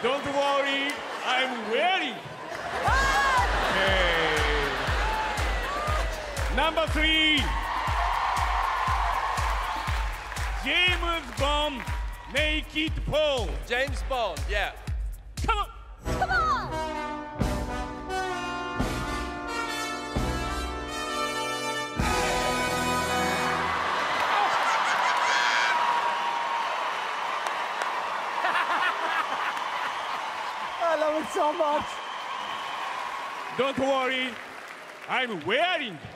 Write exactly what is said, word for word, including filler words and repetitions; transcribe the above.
Don't worry, I'm wearing. Okay. Number three. James Bond, naked pose. James Bond, yeah. Come on. Come on. I love it so much. Don't worry, I'm wearing.